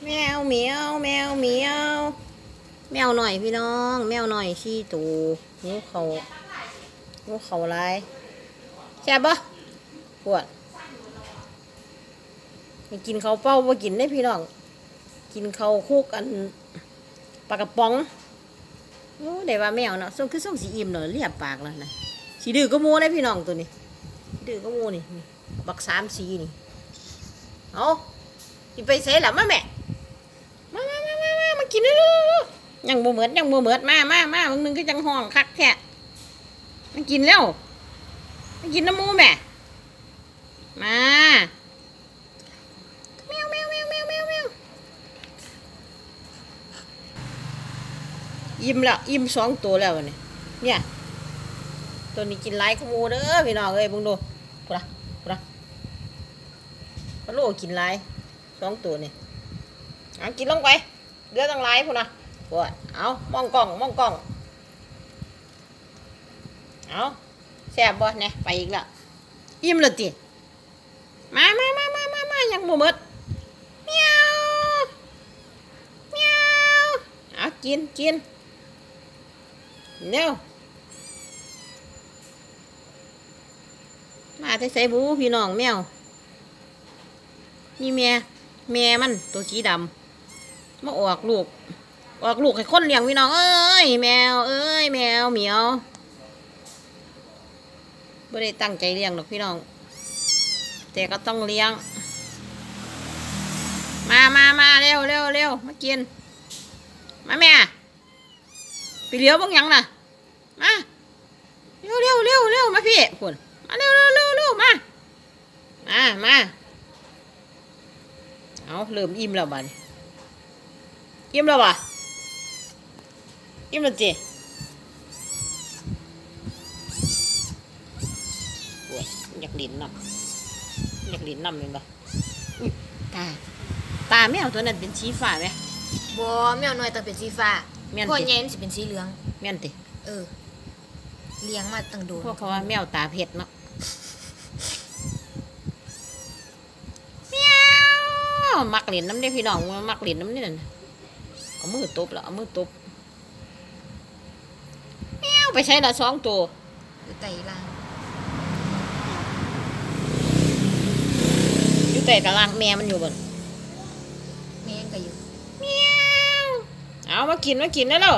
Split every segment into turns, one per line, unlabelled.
แมวเหมียวแมวเหมียวแมวหน่อยพี่น้องแมวหน่อยชี้ตูงูเขาลายแซ่บปะปวดไม่กินเขาเป้าบ่กินได้พี่น้องกินเขาคุกอันปลากระป๋องโอ้ได้ว่าแมวเนาะส่งคือส่งสีอิ่มเนาะเรียบปากแล้วนะสีดื้อก็มูได้พี่น้องตัวนี้ดื้อก็มูนี่บักสามสีนี่เอากินไปเสร็จแล้วมาแม่มากินเลยยังบ่เหมือนมาบางนึงก็จังห้องคักแท้มันกินแล้วมันกินน้ำมูแม่มาแมวอิ่มแล้วอิ่ม2 ตัวแล้วเนี่ยตัวนี้กินหลายขโมยเด้อพี่น้องเอ้ยเบิ่งดูพุ่นนะปลาโลกินหลาย2 ตัวนี่เอากินลงไปเดือดตั้งหลายพุ่นนะปวดเอามองกล้องเอาแซ่บบ่เนี่ยไปอีกแล้วอิ่มเลยติมายังบ่หมดเมียวเอากินเร็วมาใส่บูพี่น้องแมวนี่แม่มันตัวสีดำมาออกลูกให้คนเลี้ยงพี่น้องเอ้ยแมวแมวเหมียวไม่ได้ตั้งใจเลี้ยงหรอกพี่น้องแต่ก็ต้องเลี้ยงมาเร็วมากินมาแม่ไปเลี้ยวบ้างยังน่ะมาเร็วมาพี่คุณมาเร็วมาเอาเริ่มอิ่มแล้วบ้านอิ่มแล้วป่ะอิ่มแล้วจีอยากลิ้นน้ำเห็นป่ะอุ้ยตาแมวตัวนั้นเป็นสีฟ้าไหม
บ่แมวน้อยต้องเป็นสีฟ้าพ่อใหญ่มันสิเป็นสีเหลือง
แม่นติ
เลี้ยงมาตั้งโดน
พวกเขาว่าแมวตาเพชรเนาะแมวมักเล่นน้ำได้พี่น้องมักเล่นน้ำนี่นั่นเอามือตบแมวไปใช้ละ2 ตัว
อยู่ใต้ล่าง
อยู่ใต้ตารางแม่มันอยู่บน
แม่ก็อยู่
แมวเอามากินได้แล้ว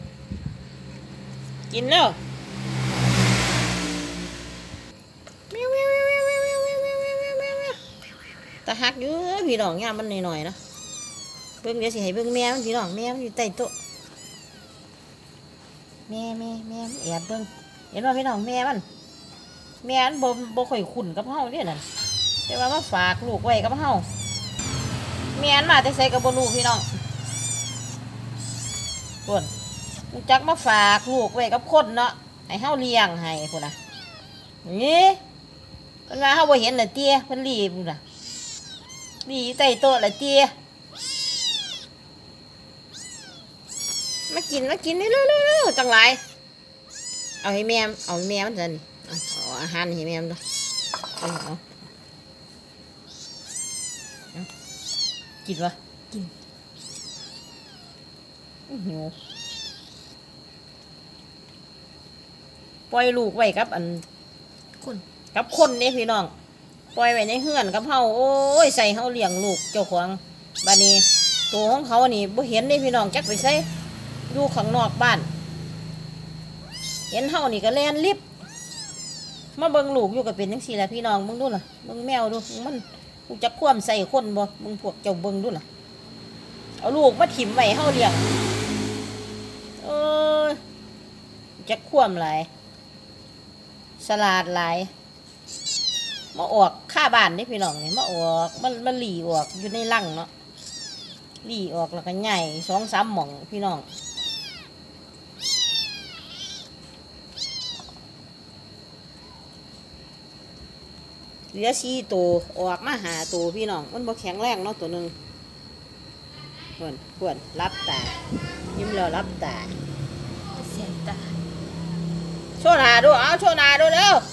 กินแล้วตาหักอยู่พี่น้องย่ามันหน่อยๆนะเบิ่งเดี๋ยวสิให้เบิ่งแม่มันพี่น้องแม่มันอยู่ใต้โต๊ะแม่แอบเบิ่งเห็นว่าพี่น้องแม่มันบ่ค่อยคุ้นกับเฮาเนี่ยนั่นแต่ว่ามาฝากลูกไว้กับเฮาแม่นมาแต่ใส่กับบ่รู้พี่น้องพุ่นรู้จักมาฝากลูกไว้กับคนเนาะให้เฮาเลี้ยงให้พุ่นน่ะนี่เพิ่นว่าเฮาบ่เห็นน่ะเตี้ยเพิ่นรีบพุ่นน่ะรีอยู่ใต้โต๊ะล่ะเตี้ยมากินเร็วจังหลายเอาให้แม่มันซั่นเอาอาหารให้แม่มันด้วยเอากินวะ
กิน
หิวปล่อยลูกไว้กับคนเนี่ยพี่น้องปล่อยไว้ในเฮือนกับเฮาโอ้ยใส่เฮาเลี้ยงลูกเจ้าของบัดนี้ตัวของเขานี่บ่เห็นนี่พี่น้องจักไปใส่อยู่ข้างนอกบ้านเห็นเฮานี่ก็แล่นลิบมาเบิ่งลูกอยู่ก็เป็นจังซี่แหละพี่น้องมึงดูล่ะมึงแมวดูมันกูจะคว่ำใส่คนบ่มึงพวกเจ้าเบิ่งดูล่ะเอาลูกมาถิ่มไว้เฮาเลี้ยงจะคว่ำหลายฉลาดหลายมาออกข้าบ้านนี่พี่น้องนี่มาออกมันหลีออกอยู่ในรังเนาะหลีออกแล้วก็ใหญ่2-3 หม่องพี่น้องเหลือ4 ตัวออกมา5 ตัวพี่น้องมันบ่แข็งแรงเนาะตัวหนึ่งควรรับตายิ้มแล้วรับตา
เสียตา
โชว์หน้าดูเอาโชว์หน้าดูเร็ว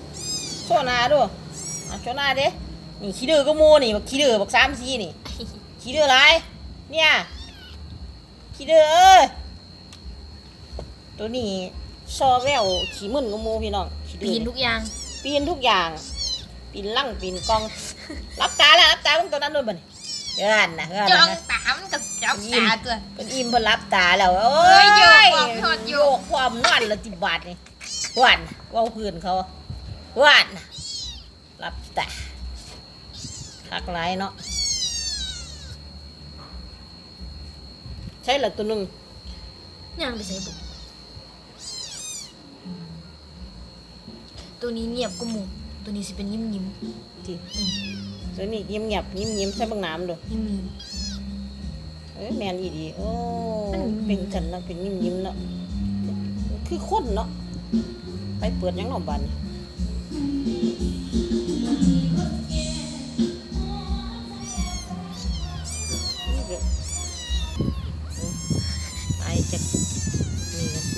โชว์หน้าดูเอาโชว์หน้าดินี่ขี้ดื้อก็มูนี่บักขี้ดื้อบัก3 สีนี่ขี้ดื้อไรเนี่ยขี้ดื้อเอ้ยตัวนี้ซอแววขี้มึนกับโมพี่น้องขี้ดื้
ปี
อน
ทุกอย่าง
ปีนทุกอย่างปีนลั่งปีนกองรับตาแล้วรับตาเพิ่งตัวนั้นด้วยบ่เนี่ยเฮือนนะเฮือน
จ้อง
นะ
ตามกับจ้องตาตัว
เป็นอิ่มเพิ่นรับตาแล้วโอ้
เอ้ย
ย
โยกความทอดโยก
โยกความนอนละ10 บาทนี่หวานเว้าพื้นเขาหวานรับตาคักหลายเนาะใช่ละตัวหนึง
ย่างไปใส่บุกตัวนี้เงียบก็หมูตัวนี้สิเป็นยิ้มยิ้ม
ที่ตัวนี้เงียบๆยิ้มๆใส่เบิ่งน้ำดู
ยิ้มยิ้ม
แมนอีดีโอ้เป็นจันเนาะเป็นยิ้มๆเนาะคือคนเนาะไปเปิดยังหนอบันไอจะนี่กัน